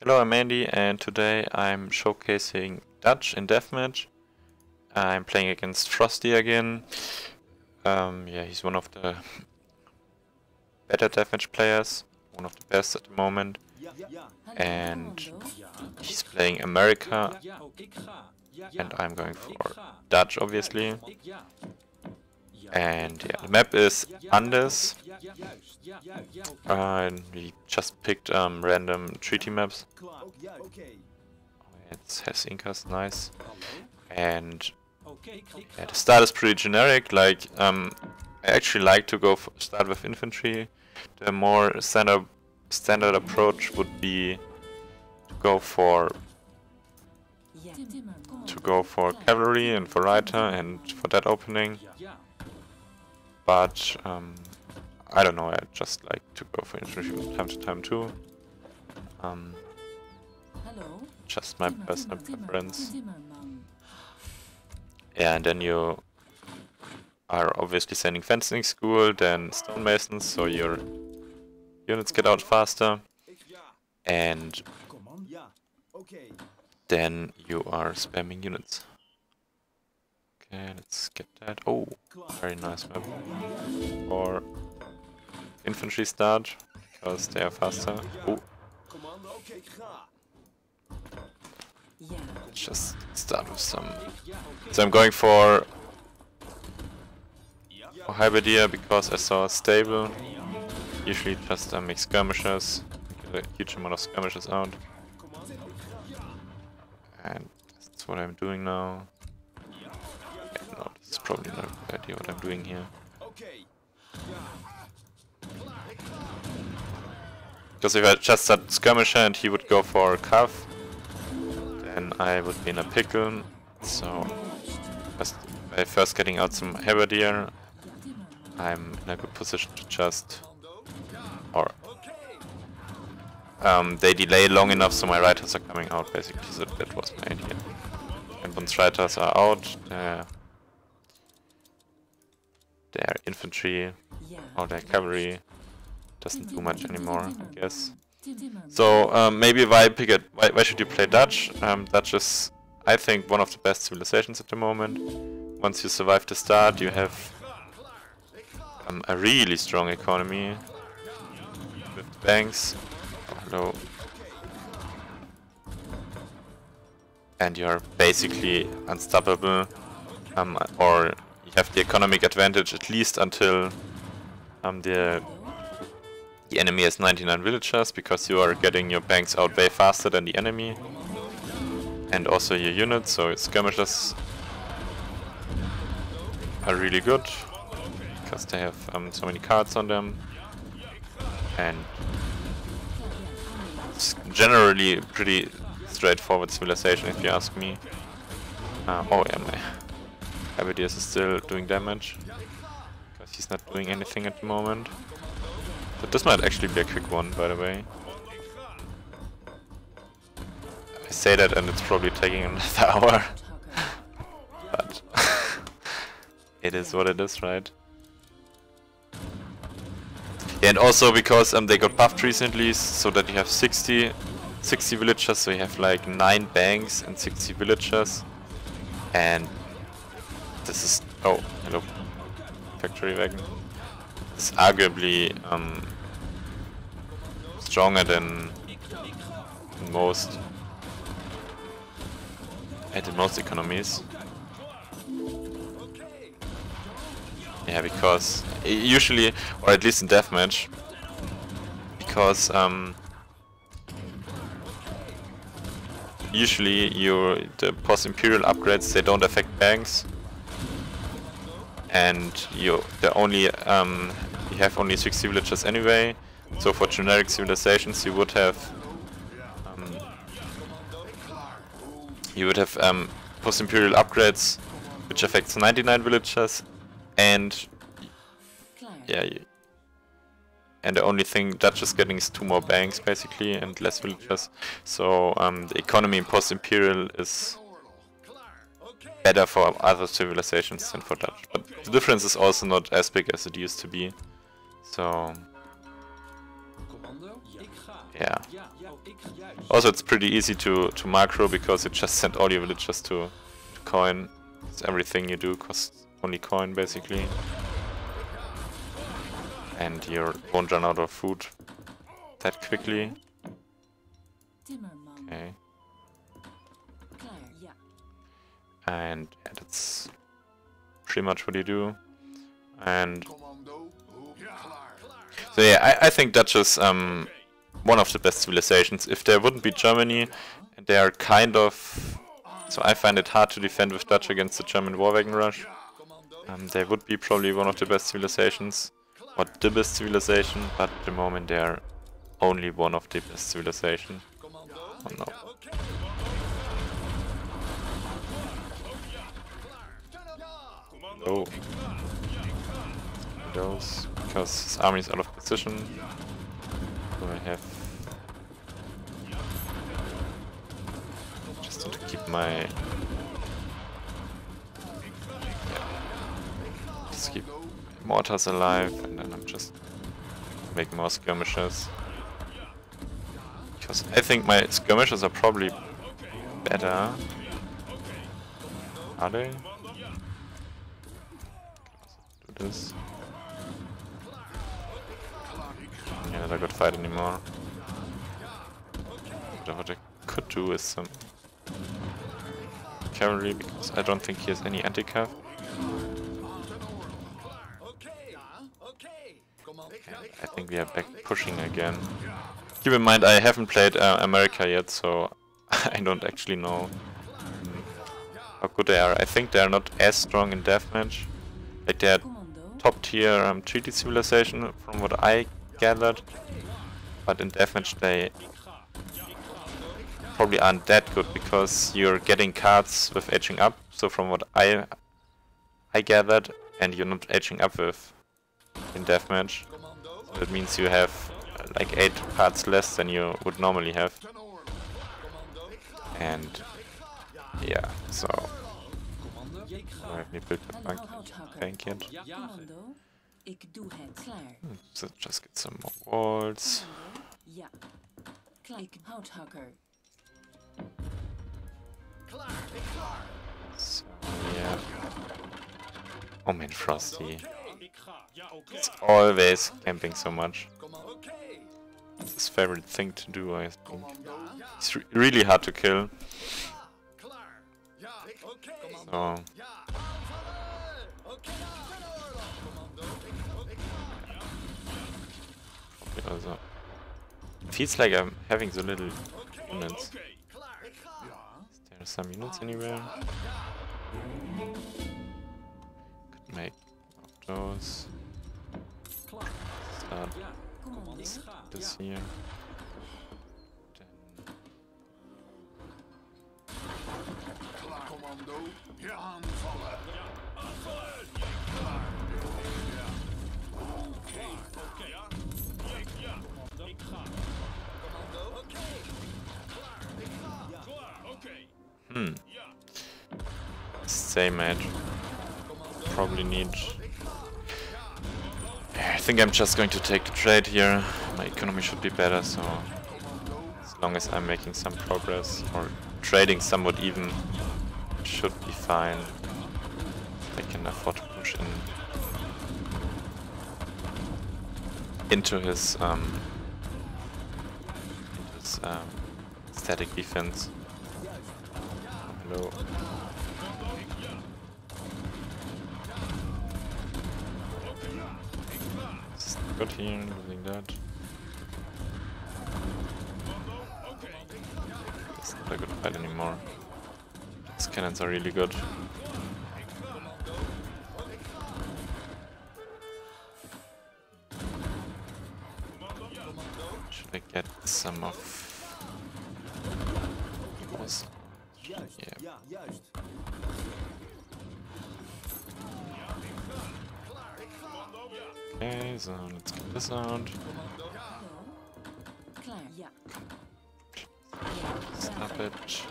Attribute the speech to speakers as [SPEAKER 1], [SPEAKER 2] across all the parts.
[SPEAKER 1] Hello, I'm Andy, and today I'm showcasing Dutch in Deathmatch. I'm playing against Frosty again. Yeah, he's one of the better Deathmatch players, one of the best at the moment. And he's playing America, and I'm going for Dutch, obviously. And yeah, the map is Andes. And we just picked random treaty maps. It has Incas, nice. And yeah, the start is pretty generic. Like I actually like to go start with infantry. The more standard approach would be to go for cavalry and for Reiter and for that opening. But I don't know, I just like to go for infantry from time to time too. Just my personal preference. Yeah, and then you are obviously sending fencing school, then stonemasons, so your units get out faster. And then you are spamming units. Okay, let's get that. Oh, very nice map for infantry start, because they are faster. Oh. Let's just start with some. So I'm going for Halberdier because I saw a stable. Usually just make skirmishers, get a huge amount of skirmishers out. And that's what I'm doing now. No, this is probably not a good idea what I'm doing here. Because if I just start skirmisher and he would go for cav, then I would be in a pickle. So by first getting out some Halberdier, I'm in a good position to just... or... they delay long enough so my Reiters are coming out, basically, so that was my idea. And once Reiters are out, their infantry or their cavalry doesn't do much anymore, I guess. So maybe why should you play Dutch? Dutch is, I think, one of the best civilizations at the moment. Once you survive the start, you have a really strong economy with banks. Hello. And you're basically unstoppable, or you have the economic advantage at least until the enemy has 99 villagers, because you are getting your banks out way faster than the enemy, and also your units, so skirmishers are really good because they have so many cards on them, and it's generally pretty straightforward civilization if you ask me. Oh yeah, my Halberdier is still doing damage because he's not doing anything at the moment. But this might actually be a quick one, by the way. I say that and it's probably taking another hour. But it is what it is, right? Yeah, and also because they got buffed recently, so that you have 60 villagers, so you have like 9 banks and 60 villagers. And this is... oh, hello. Factory wagon. It's arguably stronger than most economies. Yeah, because usually, or at least in deathmatch, because usually the post-imperial upgrades, they don't affect banks, and you have only 60 villagers anyway. So for generic civilizations, you would have post-imperial upgrades, which affects 99 villagers, and yeah, and the only thing Dutch is getting is 2 more banks basically and less villagers. So the economy in post-imperial is better for other civilizations than for Dutch, but the difference is also not as big as it used to be. So Yeah. Also, it's pretty easy to macro because you just send all your villagers to coin. It's everything you do costs only coin basically. And you won't run out of food that quickly. Okay. And yeah, that's pretty much what you do. And so yeah, I think Dutch is one of the best civilizations. If there wouldn't be Germany, they are kind of... So I find it hard to defend with Dutch against the German war wagon rush. They would be probably one of the best civilizations, or the best civilization, but at the moment they are only one of the best civilization. Oh no. Oh. Those, because his army is out of position. So I have... Just need to keep my... Just keep mortars alive, and then I'm just making more skirmishes. Because I think my skirmishes are probably better. Are they? Do this. Yeah, not a good fight anymore. But what I could do is some cavalry, because I don't think he has any anti-cav. I think we are back pushing again. Keep in mind I haven't played America yet, so I don't actually know how good they are. I think they are not as strong in deathmatch. Like they are top tier treaty civilization from what I gathered, but in deathmatch they probably aren't that good because you're getting cards with aging up. So from what I gathered, and you're not aging up with in deathmatch. So that means you have like 8 cards less than you would normally have. And yeah, so I haven't built a bank yet. So just get some more walls. So, yeah. Oh man, Frosty. It's always camping so much. It's his favorite thing to do, I think. It's really hard to kill. So... Also, feels like I'm having so little units. Is there some units anywhere? Could make those. Start this here. Same match. Probably need... I think I'm just going to take the trade here. My economy should be better, so as long as I'm making some progress or trading somewhat even, it should be fine. I can afford to push in into his static defense. Oh, hello. Good here, losing that. It's not a good fight anymore. These cannons are really good. Should I get some of those? Yeah. Okay, so let's get this out. Stop it.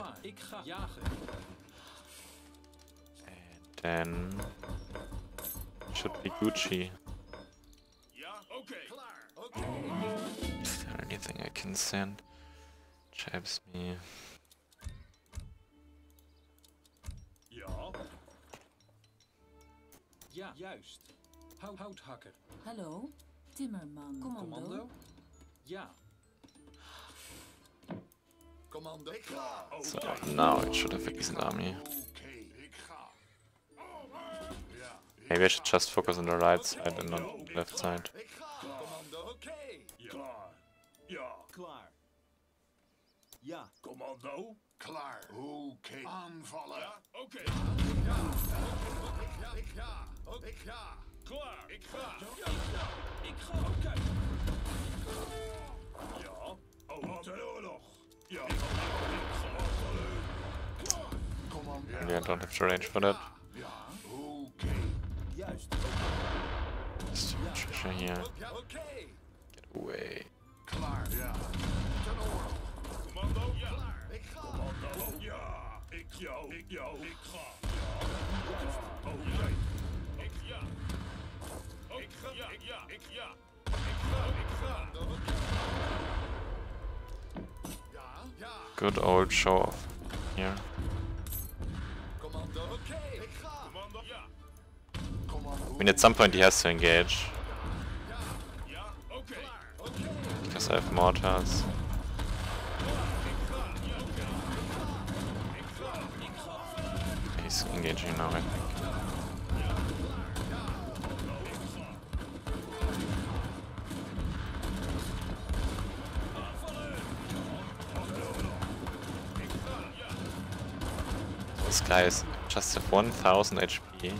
[SPEAKER 1] And then should be Gucci. there anything I can send? Chaps me.
[SPEAKER 2] Ja. Ja, juist. Houthakker.
[SPEAKER 3] Hallo, Timmerman.
[SPEAKER 2] Commando? Ja. Commando.
[SPEAKER 1] So now it should have a decent army. Maybe I should just focus on the right side and not the left side.
[SPEAKER 2] Commando. Oké. Klaar. Ja. Klaar. Ja. Commando. Klaar. Oké. Aanvallen. Ja, oké. Ja. Ik ga. Ik ga. Klaar. Ik ga. Ja. Ik ga. Oké. Ja. Oh, de oorlog. Ja. Ik ga. Commando.
[SPEAKER 1] Maybe I don't have the range for that.
[SPEAKER 2] Ja. Oké. Juist.
[SPEAKER 1] Just treasure here.
[SPEAKER 2] Oké.
[SPEAKER 1] Get away.
[SPEAKER 2] Klaar, ja. Ten oorlog. Commando, ja. Klaar. Ik ga. Commando, ja. Ik jou, ik jou, ik ga. Ja. Oké. Ik ja. Ik ga, ja, ik ja, ik ja. Ik ga. Ja, ja.
[SPEAKER 1] Good old show off here.
[SPEAKER 2] Commando, oké. Ik ga. Commando, ja. Commando.
[SPEAKER 1] I mean, at some point he has to engage
[SPEAKER 2] Ja, oké. Oké.
[SPEAKER 1] because I have mortars. He's engaging now, I think. This guy is just at 1000 HP.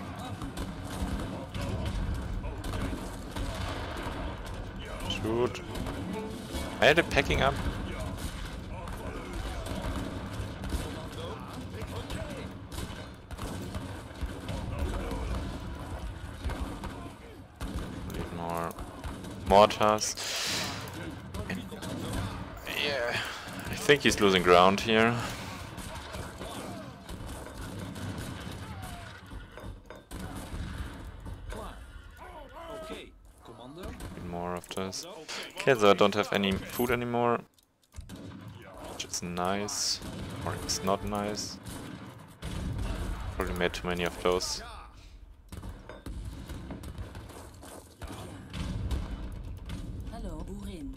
[SPEAKER 1] Shoot. Are they packing up? Need more mortars. Yeah, I think he's losing ground here. Need more of this. Okay, so I don't have any food anymore, which is nice, or it's not nice. Probably made too many of those.
[SPEAKER 3] Hallo, boerin.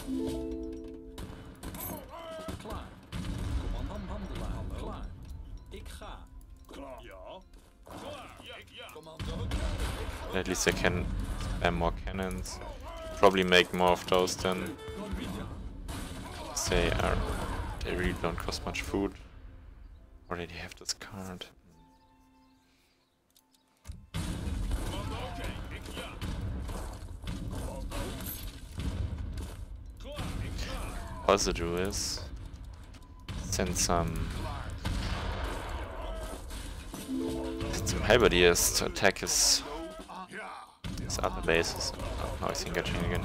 [SPEAKER 2] Klaar. Commandant-handelaar. Klaar. Ik ga. Klaar. Ja. Klaar. Ja. Commando.
[SPEAKER 1] At least I can spam more cannons. Probably make more of those than they really don't cost much food. Already have this card. Also do is send some halberdiers to attack his other bases. Oh, now he's engaging again.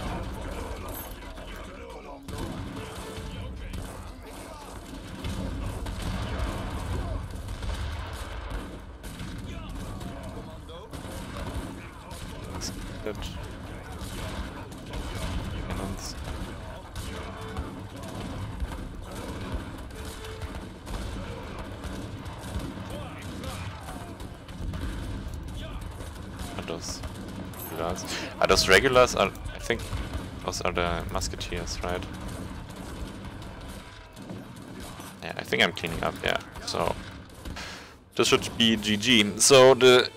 [SPEAKER 1] That's good. Cannons. Are those regulars? I think those are the musketeers, right? Yeah, I think I'm cleaning up, yeah. So this should be GG. So the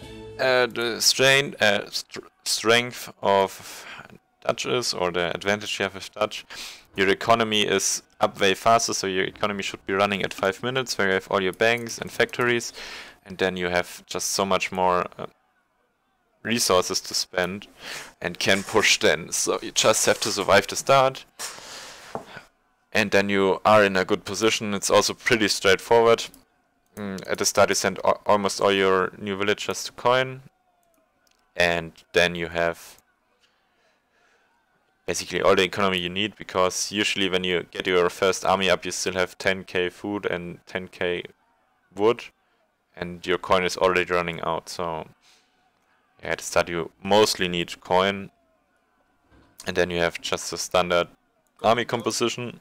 [SPEAKER 1] strength of Dutch or the advantage you have with Dutch, your economy is up way faster, so your economy should be running at 5 minutes, where you have all your banks and factories, and then you have just so much more resources to spend and can push then. So you just have to survive the start, and then you are in a good position. It's also pretty straightforward. At the start you send almost all your new villagers to coin, and then you have basically all the economy you need, because usually when you get your first army up you still have 10k food and 10k wood, and your coin is already running out. So yeah, at the start you mostly need coin, And then you have just a standard army composition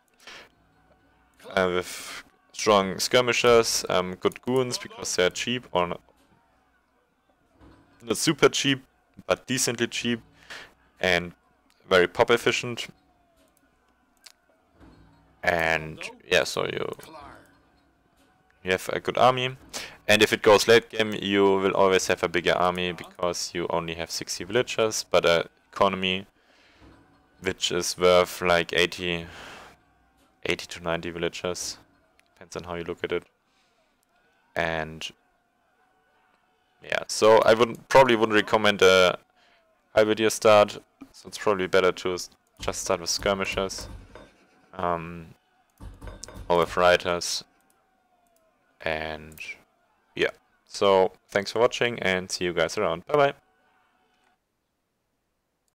[SPEAKER 1] with strong skirmishers, good goons because they're cheap, or not super cheap, but decently cheap, and very pop efficient. And yeah, so you have a good army. And if it goes late game, you will always have a bigger army because you only have 60 villagers, but an economy which is worth like 80 to 90 villagers. Depends on how you look at it. And yeah, so I probably wouldn't recommend a halberdier start. So it's probably better to just start with skirmishers. Or with riders. And yeah, so thanks for watching and see you guys around. Bye bye.